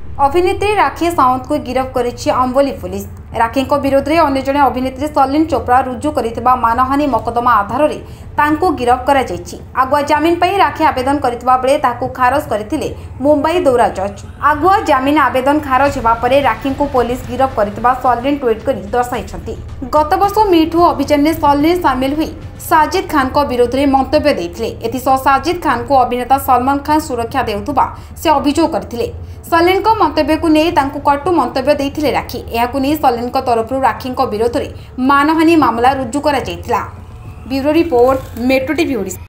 अभिनेत्री राखी सावंत को गिरफ्त करिछि अंबोली पुलिस। राखी विरोध में अन्य जड़े अभिनेत्री सलीन चोपड़ा रुजु करिथिबा मानहानि मकदमा आधार में तांको गिरफ्त करा जायछि। आगुआ जमीन पर राखी आवेदन करिथिबा बेले ताकू खारज करथिले मुंबई दौरा जज। आगुआ जमीन आवेदन खारज हेबा परे राखी को पुलिस गिरफ्त करिथिबा सलीन ट्वीट करी दर्शाइछन्ति। गत वर्ष मीठू अभियान में सलीन सामिल हुई साजिद खान को विरोध में मंतव्य देथिले। एथिसह साजिद खान को अभिनेता सलमान खान सुरक्षा देउथुबा से अभियोग करथिले। सलीन को मंतव्य को नहीं तांको कटु मंतव्य देथिले राखी। एहाकु नहीं सलीन को तरफ राखी विरोध में मानहानि मामला रुजु करा जायथिला। Bureau report, metro TV Odisha.